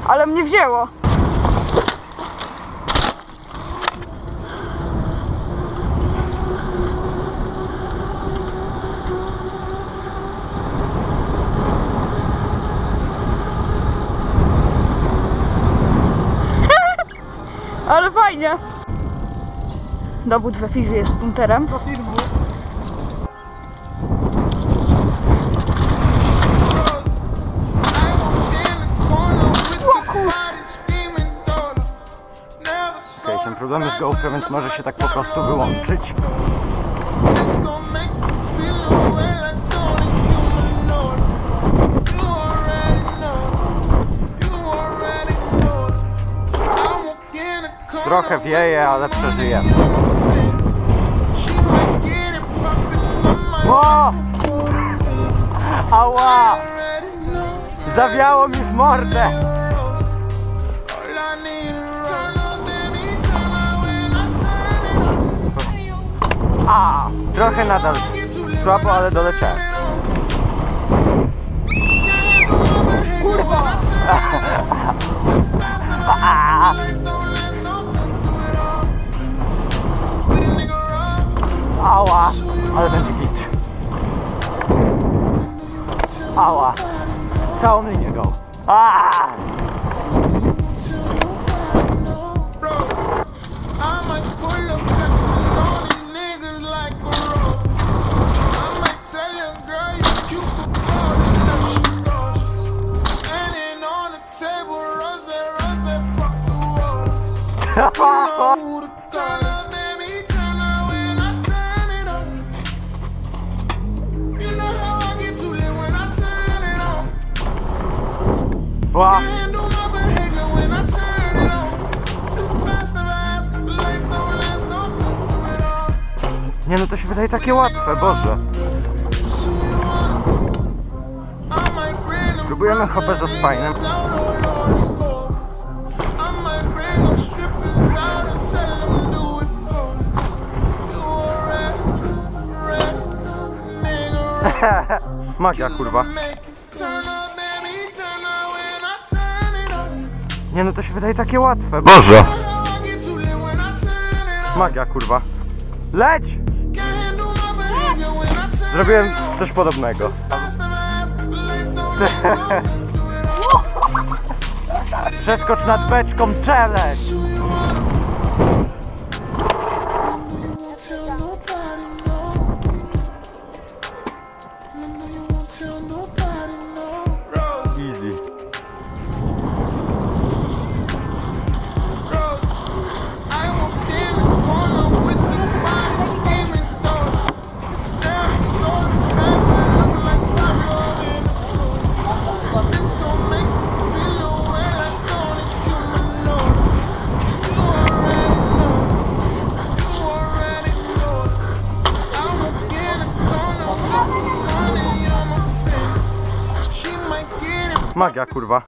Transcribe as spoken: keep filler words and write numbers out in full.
Ale mnie wzięło. Ale fajnie. Dowód, że Fizi jest stunterem. Okej, okay, ten problem jest GoPro, więc może się tak po prostu wyłączyć. Trochę wieje, ale przeżyjemy. O! Ała! Zawiało mi w mordę! A, trochę nadal słabo, ale doleciałem. Kurwa! Ała, ale będzie git. Ała, całą linię go. Aaaa! Wow. Nie no, to się wydaje takie łatwe, Boże. Próbujemy hopę za spajnem. Magia, kurwa. Nie no, to się wydaje takie łatwe, Boże. Magia, kurwa. Leć! Zrobiłem coś podobnego. Przeskocz nad beczką, challenge! Easy. Magia, kurwa.